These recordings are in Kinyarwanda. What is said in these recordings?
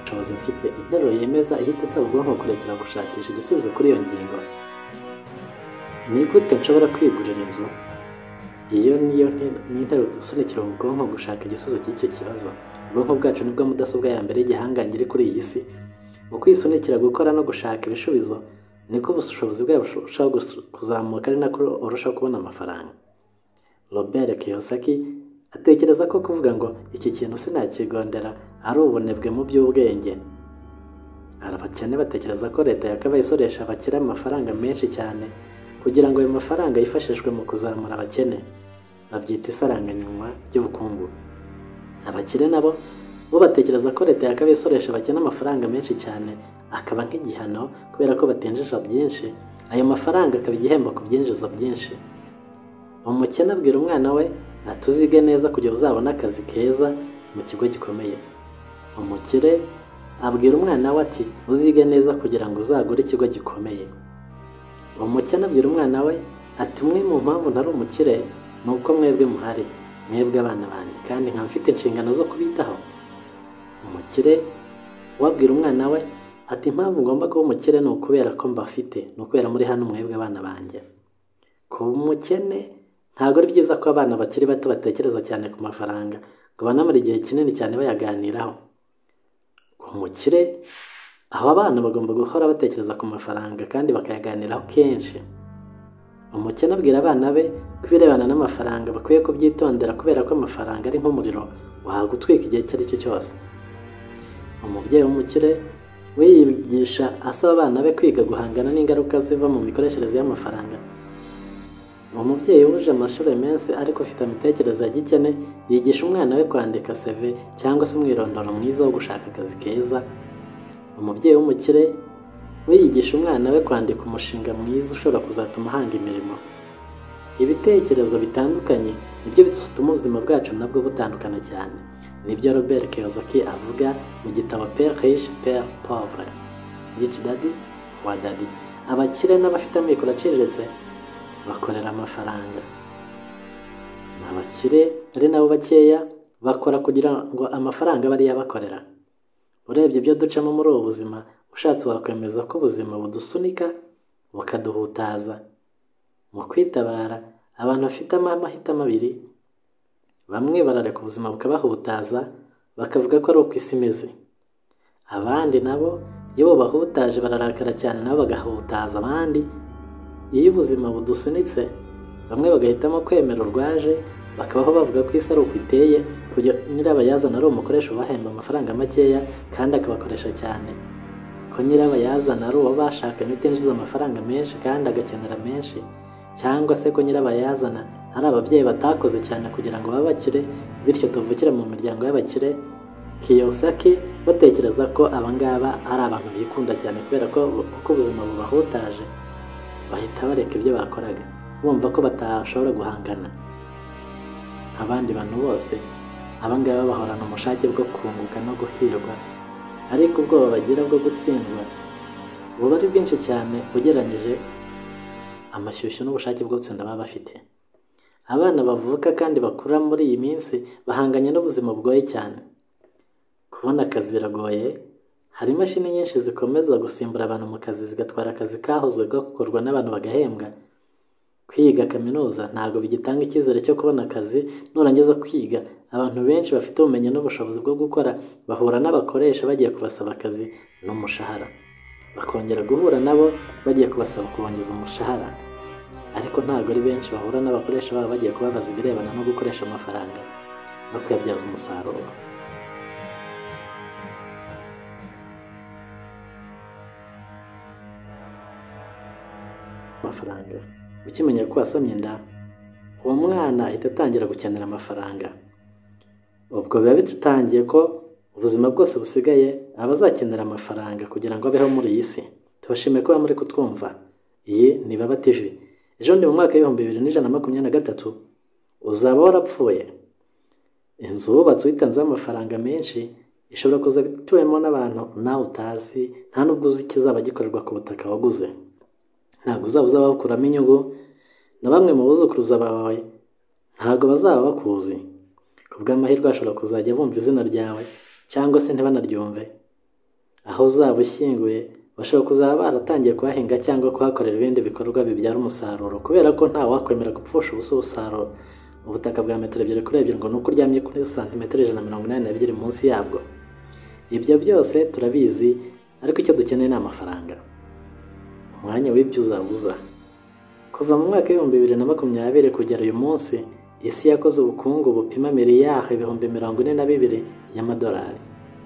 bushobozi mfite, interuro yemeza ihita isaba ubwonko kurekera gushakisha igisubizo kuri iyo ngingo. Ni gute nshobora kwigurira inzu? Iyo niyo ni interuro isunikira ubwonko gushaka igisubizo cy'icyo kibazo. Ubwonko bwacu nibwo mudasobwa ya mbere y'igihangange iri kuri iyi si. Uko isunikira gukora no gushaka ibisubizo, niko ubushobozi bwawe burushaho kuzamuka, ari nako urushaho kubona amafaranga. Robert Kiyosaki atekereza ko kuvuga ngo iki kintu sinakigondera ari ubunebwe mu by'ubwenge. Abakene batekereza ko leta yakabaye isoresha abakire amafaranga menshi cyane kugira ngo ayo mafaranga yifashishwe mu kuzamura abakene. Babyita isaranganywa ry'ubukungu. Abakire nabo bo batekereza ko leta yakabaye isoresha abakene amafaranga menshi cyane akaba nk'igihano kubera ko batinjiza byinshi, ayo mafaranga akaba igihembo ku byinjiza byinshi. Umukene abwira umwana we ati uzige neza kugira uzabone akazi keza mu kigo gikomeye. Umukire abwira umwana we ati uzige neza kugira ngo uzagure ikigo gikomeye. Umukene abwira umwana we ati umwe mu mpamvu ntari umukire ni uko mwebwe muhari, mwebwe abana banjye, kandi nkaba mfite inshingano zo kubitaho. Umukire wabwira umwana we ati impamvu ngomba kuba umukire ni ukubera ko mbafite, ni ukubera muri hano mwebwe abana banjye. Kuba umukene ntabwo ari byiza ko abana bakiri bato batekereza cyane ku mafaranga ngo banamara igihe kinini cyane bayaganiraho. Umukire aho abana bagomba guhora batekereza ku mafaranga kandi bakayaganiraho kenshi. Umukene abwira abana be ko ibirebana n'amafaranga bakwiye kubyitondera kubera ko amafaranga ari nk'umuriro wagutwika igihe icyo ari cyo cyose. Umubyeyi w'umukire we yigisha asaba abana be kwiga guhangana n'ingaruka ziva mu mikoreshereze y'amafaranga. Umubyeyi wuje amashuri menshi ariko ufite imitekerereze ya gikene yigisha umwana we kwandika CV cyangwa se umwirondoro mwiza wo gushaka akazi keza. Umubyeyi w'umukire we yigisha umwana we kwandika umushinga mwiza ushobora kuzatuma ahanga imirimo. Ibitekerezo bitandukanye nibyo bituma ubuzima bwacu nabwo butandukana cyane. Nibyo Robert Kiyosaki avuga mu gitabo Père Riche Père Pauvre, Rich Daddy Poor Daddy. Abakire n'abafite amikoro aciriritse bakorera amafaranga. Abakire ari nabo bakeya bakora kugira ngo amafaranga bariya bakorera. Urebye ibyo ducamo muri ubu buzima, ushatse wakwemeza ko ubuzima budusunika bukaduhutaza. Mu kwitabara, abantu bafite amahitamo abiri. Bamwe barareka ubuzima bukabahutaza bakavuga ko ari uko isi imeze. Abandi nabo iyo bahutaje bararakara cyane nabo bagahutaza abandi. Iyo ubuzima budusunitse, bamwe bagahitamo kwemera urwaje bakabaho bavuga ko isi ari uko iteye, kugira nyirabayazana ari umukoresha ubahemba amafaranga makeya kandi akabakoresha cyane. Ko nyirabayazana ari uwo bashakanye utinjiza amafaranga menshi kandi agakenera menshi, cyangwa se ko nyirabayazana ari ababyeyi batakoze cyane kugira ngo babakire bityo tuvukire mu miryango y'abakire. Kiyosaki batekereza ko abangaba ari abantu bikunda cyane kubera ko kuko ubuzima bubahutaje bahita bareka ibyo bakoraga bumva ko batashobora guhangana abandi bantu bose. Abangaba bahorana umushake bwo kunguka no guhirwa, ariko ubwoba bagira bwo gutsindwa buba ari bwinshi cyane ugereranyije amashyushyu n'ubushake bwo gutsinda baba bafite. Abana bavuka kandi bakura muri iyi minsi bahanganye n'ubuzima bugoye cyane. Kubona akazi biragoye. Hari imashini nyinshi zikomeza gusimbura abantu mu kazi zigatwara akazi kahozwe gakorwa n'abantu bagahembwa. Kwiga kaminuza ntabwo bigitanga icyizere cyo kubona akazi. Nurangiza kwiga, abantu benshi bafite ubumenyi n'ubushobozi bwo gukora bahura n'abakoresha bagiye kubasaba akazi n'umushahara, bakongera guhura nabo bagiye kubasaba kubongeza umushahara. Ariko ntabwo ari benshi bahura n'abakoresha babo bagiye kubabaza ibirebana no gukoresha amafaranga no kuyabyaza umusaruro. Amafaranga ukimenya ko wasamye inda, uwo mwana ahita atangira gukenera amafaranga. Ubwo biba bitangiye ko ubuzima bwose busigaye aba azakenera amafaranga kugira ngo abeho muri iyi si. Tubashimiye ko muri kutwumva. Iyi ni Baba TV. Ejo ndi mu mwaka w'ibihumbi 2123 uzaba warapfuye. Inzu wubatse uyitanzeho amafaranga menshi ishobora kuza ituwemo n'abantu nawe utazi, nta nubwo uzi ikizaba gikorerwa ku butaka waguze. Ntabwo uzaba bakuramo inyungu, na bamwe mu buzukuruza bawe ntabwo bazaba bakuzi. Kubw'amahirwe ashobora kuzajya bumva izina ryawe cyangwa se ntibanaryumve. aho uzaba ushyinguye bashobora kuzaba baratangiye kuhahinga cyangwa kuhakorera ibindi bikorwa bibyara umusaruro, kubera ko nta wakwemera gupfusha ubusa umusaruro ubutaka bwa metero 2 kuri 2 ngo nuko uryamye kuri santimetero 182 munsi yabwo. Ibyo byose turabizi, ariko icyo dukeneye ni amafaranga. Umwanya w'ibyo uzabuza. Kuva mu mwaka w'2020 kugera uyu munsi, isi yakoze ubukungu bupima miliyari 42 y'amadolari.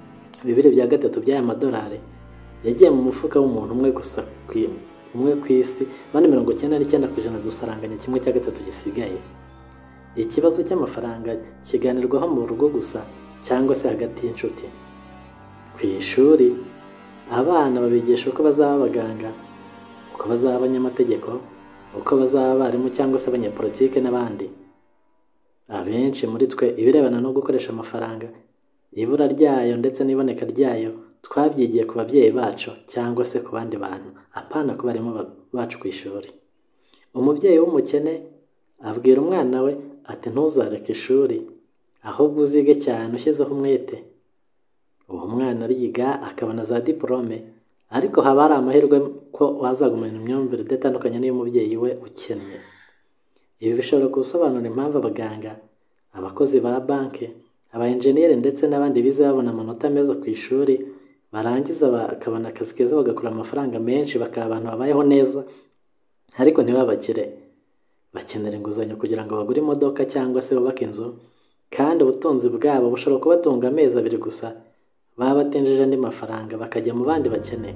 2/3 by'aya madolari yagiye mu mufuka w'umuntu umwe gusa ku isi, bandi 99% dusaranganya 1/3 gisigaye. Ikibazo cy'amafaranga kiganirwaho mu rugo gusa cyangwa se hagati y'inshuti. Ku ishuri abana babigisha uko bazaba abaganga, uko bazaba abanyamategeko, uko bazaba abarimu cyangwa se abanyepolitike n'abandi. Abenshi muri twe ibirebana no gukoresha amafaranga, ibura ryayo ndetse n'iboneka ryayo twabyigiye ku babyeyi bacu cyangwa se ku bandi bantu, apana ku barimu bacu ku ishuri. Umubyeyi w'umukene abwira umwana we ati ntuzareke ishuri, ahubwo uzige cyane ushyizeho umwete. Uwo mwana ariga akabona za diplome, ariko haba hari amahirwe ko wazagumana imyumvire idatandukanye n'iy'umubyeyi we ukennye. Ibi bishobora gusobanura impamvu abaganga, abakozi ba banki, aba-enjeniyeri ndetse n'abandi bize babona amanota meza ku ishuri, barangiza bakabona akazi keza bagakora amafaranga menshi, bakaba abantu babayeho neza, ariko ntibabakire. Bakenera inguzanyo kugira ngo bagure imodoka cyangwa se bubake inzu, kandi ubutunzi bwabo bushobora kubatunga amezi 2 gusa, baba batinjije andi mafaranga bakajya mu bandi bakeneye.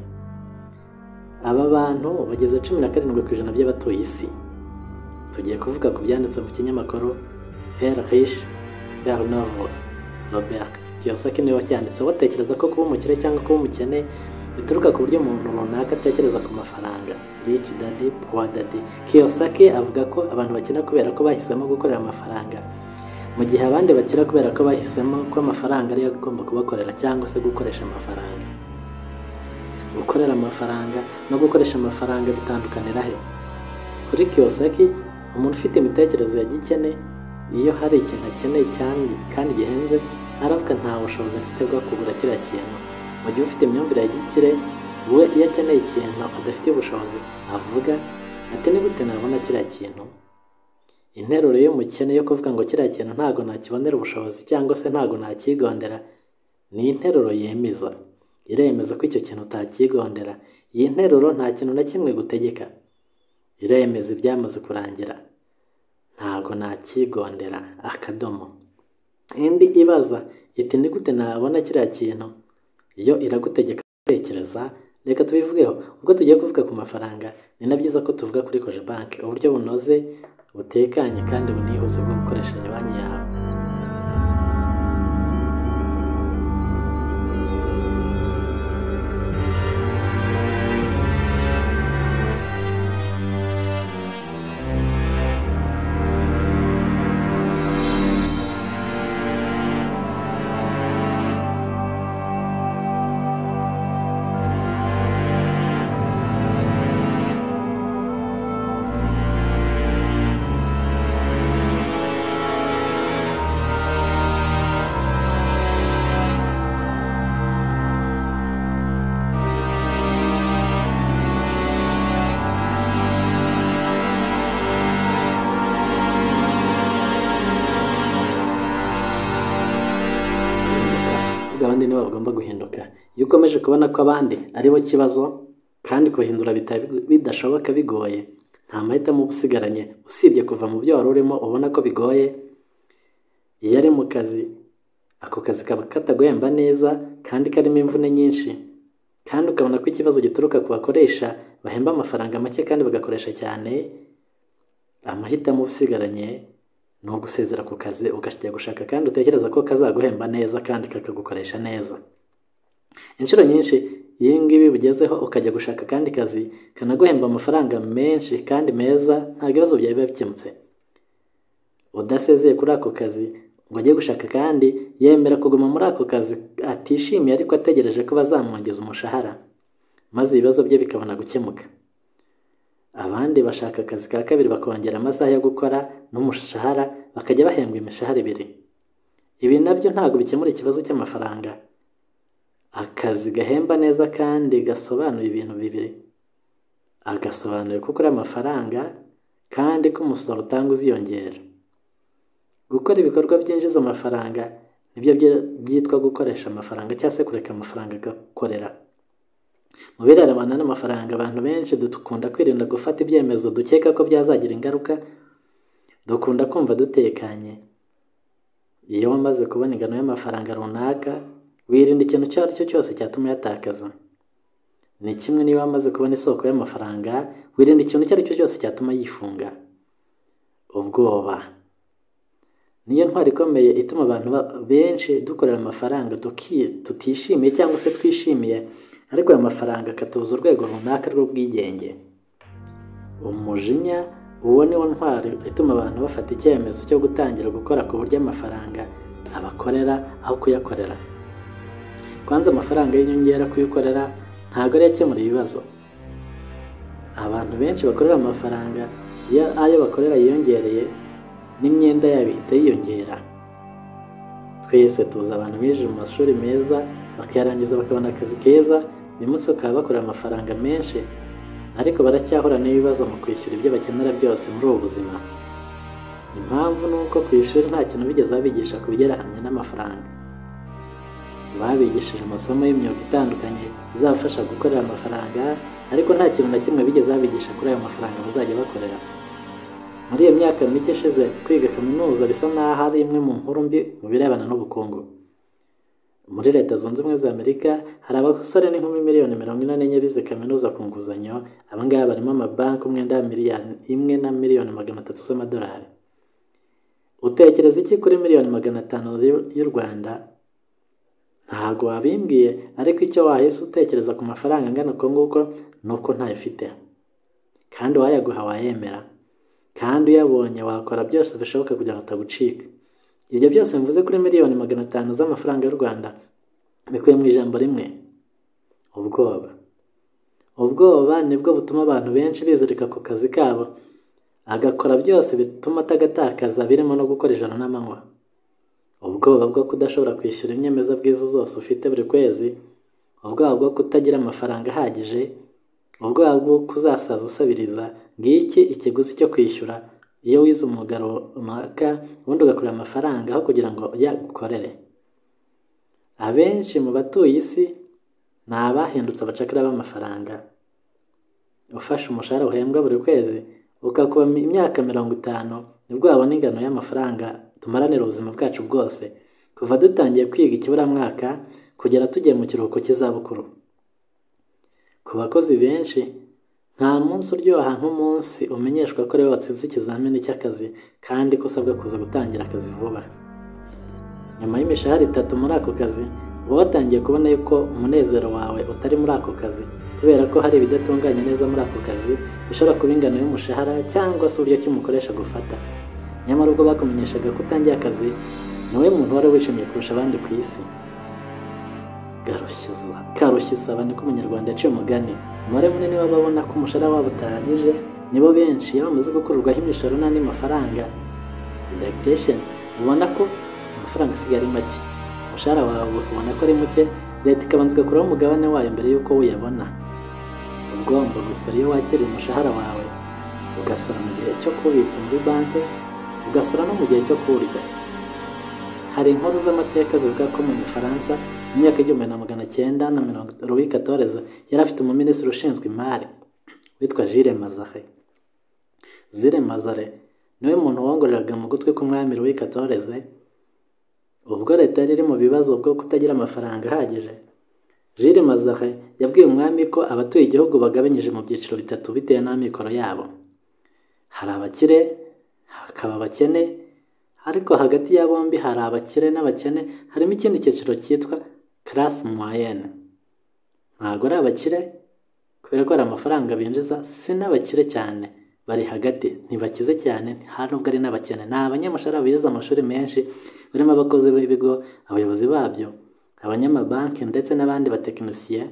Aba bantu bageze 17% by'abatuye isi. Tugiye kuvuga ku byanditse mu kinyamakuru Père Riche, Père Pauvre, Robert Kiyosaki niwe wacyanditse. Watekereza ko kuba umukire cyangwa kuba umukene bituruka ku buryo umuntu runaka atekereza ku mafaranga. Rich Daddy, Poor Daddy. Kiyosaki avuga ko abantu bakena kubera ko bahisemo gukorera amafaranga, mu gihe abandi bakira kubera ko bahisemo ko amafaranga ariyo agomba kubakorera cyangwa se gukoresha amafaranga. Gukorera amafaranga no gukoresha amafaranga bitandukanira he? Kuri Kiyosaki, umuntu ufite imitekerereze ya gikene, iyo hari ikintu akeneye cyane kandi gihenze, aravuga nta bushobozi mfite bwo kugura kiriya kintu. Mu gihe ufite imyumvire ya gikire, we iyo akeneye ikintu adafite ubushobozi, avuga ati ni gute nabona kiriya kintu? Interuro y'umukene yo kuvuga ngo kiriya kintu ntago nakibonera ubushobozi cyangwa se ntago nakigondera, ni interuro yemeza. Iremeza ko icyo kintu utakigondera. Iyi nteruro nta kintu na kimwe gutegeka. Iremeza ibyamaze kurangira. Ntago nakigondera, akadomo. Indi ibaza iti ni gute nabona kiriya kintu? Iyo iragutegeka gutekereza. Reka tubivugeho. Ubwo tugiye kuvuga ku mafaranga, ni na byiza ko tuvuga kuri Cogebanque, uburyo bunoze, butekanye kandi bunihuse bwo gukoresha banki yawe. Abandi nibo bagomba guhinduka. Iyo ukomeje kubona ko abandi ari bo kibazo kandi kuhindura bidashoboka bigoye, nta mahitamo usigaranye usibye kuva mu byo wari urimo ubona ko bigoye. Iyo ari mu kazi, ako kazi kaba kataguhemba neza kandi karimo imvune nyinshi, kandi ukabona ko ikibazo gituruka ku bakoresha bahemba amafaranga make kandi bagakoresha cyane, amahitamo usigaranye ni ugusezera ku kazi ugashyira gushaka kandi utekereza ko kazaguhemba neza kandi kakagukoresha neza. Inshuro nyinshi iyo ngibi bugezeho ukajya gushaka kandi kazi kanaguhemba amafaranga menshi kandi meza, nta bibazo byawe biba bikemutse. Udasezeye kuri ako kazi ngo ajye gushaka kandi yemera kuguma muri ako kazi atishimiye, ariko ategereje ko bazamwongeza umushahara, maze ibibazo bye bikabona gukemuka. Abandi bashaka akazi ka kabiri bakongera amasaha yo gukora n'umushahara, bakajya bahembwa imishahara 2. Ibi nabyo ntabwo bikemura ikibazo cy'amafaranga, akazi gahemba neza kandi gasobanuye ibintu bibiri. Agasobanuye ko ukora amafaranga kandi ko umusoro utanga uziyongera. Gukora ibikorwa byinjiza amafaranga nibyo byitwa gukoresha amafaranga cyangwa se kureka amafaranga agakorera. Mu birebana n'amafaranga, abantu benshi dukunda kwirinda gufata ibyemezo dukeka ko byazagira ingaruka. Dukunda kumva dutekanye. Iyo wamaze kubona ingano y'amafaranga runaka, wirinda ikintu icyo ari cyo cyose cyatuma uyatakaza. Ni kimwe niba wamaze kubona isoko y'amafaranga, wirinda ikintu icyo ari cyo cyose cyatuma yifunga. Ubwoba niyo ntwari ikomeye ituma abantu benshi dukorera amafaranga tutishimiye cyangwa se twishimiye, ariko aya mafaranga akatubuza urwego runaka rw'ubwigenge. Umujinya, uwo niwo ntwari ituma abantu bafata icyemezo cyo gutangira gukora ku buryo amafaranga abakorera aho kuyakorera. Kwanza amafaranga y'inyongera kuyikorera ntabwo ari yakemura ibibazo. Abantu benshi bakorera amafaranga, iyo ayo bakorera yiyongereye n'imyenda yabo ihita yiyongera. Twese tuzi abantu bije mu mashuri meza bakayarangiza bakabona akazi keza, uyu munsi bakaba bakorera amafaranga menshi, ariko baracyahura n'ibibazo mu kwishyura ibyo bakenera byose muri ubu buzima. Impamvu ni uko ku ishuri nta kintu bigeze babigisha ku bigereranye n'amafaranga. Babigishije amasomo y'imyuga itandukanye izabafasha gukorera amafaranga, ariko nta kintu na kimwe bigeze babigisha kuri ayo mafaranga bazajya bakorera. Muri iyo myaka mike ishize, kwiga kaminuza bisa n'aho ari imwe mu nkuru mbi mu birebana n'ubukungu. Muri Leta Zunze Ubumwe za Amerika hari abasore n'inkumi miliyoni 44 bize kaminuza ku nguzanyo. Abangaba barimo amabanki umwenda wa miliyoni 1,300,000 z'amadolari. Utekereza iki kuri miliyoni 500 y'u Rwanda? Ntago wabimbwiye, ariko icyo wahise utekereza ku mafaranga angana uko nguko ni uko ntayifite, kandi wayaguha wayemera, kandi uyabonye wakora byose bishoboka kugira ngo atagucika. Ibyo byose mvuze kuri miliyoni 500 z'amafaranga y'u Rwanda bikuye mu ijambo rimwe: ubwoba. Ubwoba nibwo butuma abantu benshi bizirika ku kazi kabo, agakora byose bituma atagatakaza, birimo no gukora ijoro n'amanywa. Ubwoba bwo kudashobora kwishyura inyemezabwishyu zose ufite buri kwezi, ubwoba bwo kutagira amafaranga ahagije, ubwoba bwo kuzasaza usabiriza. Ngiki ikiguzi cyo kwishyura iyo wize umwuga runaka ubundi ugakorera amafaranga aho kugira ngo yagukorere. Abenshi mu batuye isi ni abahindutse abacakara b'amafaranga. Ufashe umushahara uhembwa buri kwezi ukakuba imyaka 50, nibwo wabona ingano y'amafaranga tumaranira ubuzima bwacu bwose, kuva dutangiye kwiga ikiburamwaka kugera tugiye mu kiruhuko cy'izabukuru. Ku bakozi benshi, nta munsi uryoha nk'umunsi umenyeshwa ko rero watsinze ikizamini cy'akazi kandi ko usabwa kuza gutangira akazi vuba. Nyuma y'imishahara 3 muri ako kazi, uba watangiye kubona yuko umunezero wawe utari muri ako kazi, kubera ko hari ibidatunganye neza muri ako kazi bishobora kuba ingano y'umushahara cyangwa se uburyo cy'umukoresha gufata. Nyamara ubwo bakumenyeshaga ko utangiye akazi, niwe muntu wari wishimiye kurusha abandi ku isi. Karushya isaba niko umunyarwanda yaciye umugani. Umubare munini w'ababona ko umushahara wabo utahagije nibo benshi iyo bamaze gukururwaho imisoro n'andi mafaranga, indexation, ubona ko amafaranga asigaye ari make. Umushahara wawe ubona ko ari muke, leta ikabanza igakuraho umugabane wayo mbere y'uko uyabona. Ugomba gusora iyo wakiriye umushahara wawe, ugasora mu gihe cyo kubitsa muri banki, ugasora no mu gihe cyo kurya. Hari inkuru z'amateka zivuga ko mu Bufaransa mu myaka 1900 Louis XIV yari afite umuminisitiri ushinzwe imari witwa Jules Mazarin. Jules Mazarin niwe muntu wongoreraga mu gutwi k'umwami Louis XIV ubwo leta yari iri mu bibazo bwo kutagira amafaranga ahagije. Jules Mazarin yabwiye umwami ko abatuye igihugu bagabanyije mu byiciro 3 bitewe n'amikoro yabo. Hari abakire, hakaba abakene, ariko hagati ya bombi hari abakire n'abakene harimo ikindi cyiciro cyitwa classe moyenne. Ntabwo ari abakire kubera ko hari amafaranga binjiza, si n'abakire cyane, bari hagati, ntibakize cyane, hari nubwo ari n'abakene. Ni abanyamashuri bize amashuri menshi, barimo abakozi b'ibigo, abayobozi babyo, abanyamabanki ndetse n'abandi batekinisiye.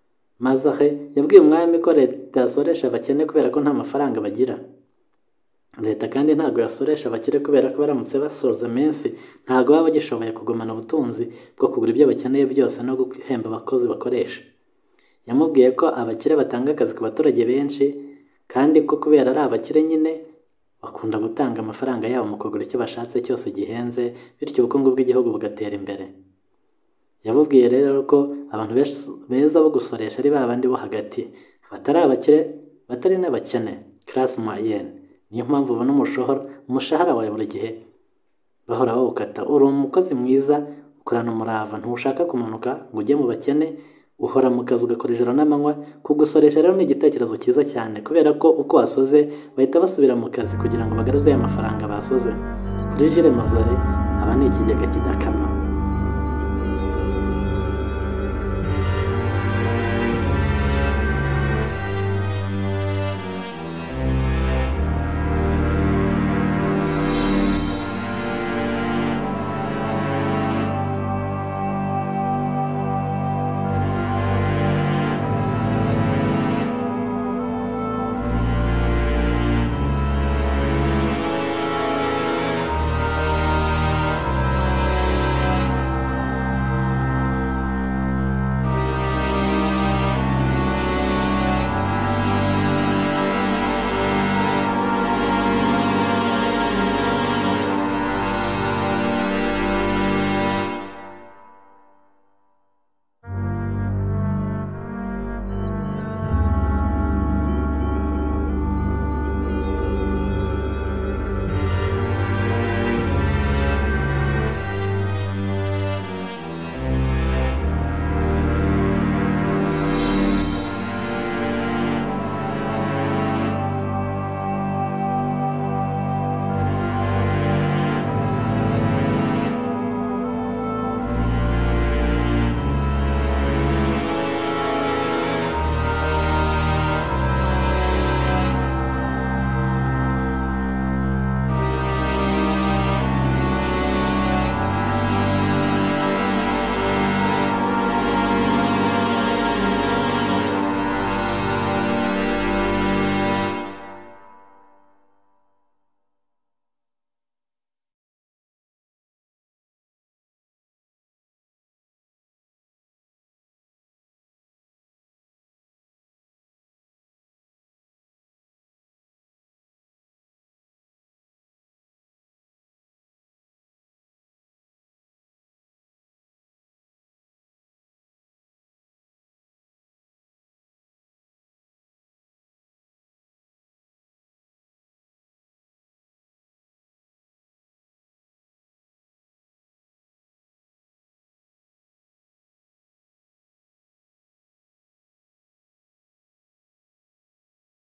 Mazarin yabwiye umwami ko leta yasoresha abakene kubera ko nta mafaranga bagira. leta kandi ntabwo yasoresha abakire kubera ko baramutse basoza iminsi ntabwo baba bagishoboye kugumana ubutunzi bwo kugura ibyo bakeneye byose no guhemba abakozi bakoresha. Yamubwiye ko abakire batanga akazi ku baturage benshi kandi ko kubera ari abakire nyine bakunda gutanga amafaranga yabo mu kugura icyo bashatse cyose gihenze, bityo ubukungu bw'igihugu bugatera imbere. Yabubwiye rero ko abantu beza bo gusoresha ari ba bandi bo hagati, batari abakire batari n'abakene, classe moyenne. Niyo mpamvu ubona umushahara wawe buri gihe bahora bawukata. Uri umukozi mwiza, ukorana umurava, ntushaka kumanuka ngo ujye mu bakene, uhora mu kazi ugakora ijoro n'amanywa. Kugusoresha rero ni igitekerezo cyiza cyane kubera ko uko wasoze bahita basubira mu kazi kugira ngo bagaruze aya mafaranga basoze. Kuri Jules Mazare aba ni ikigega kidakama.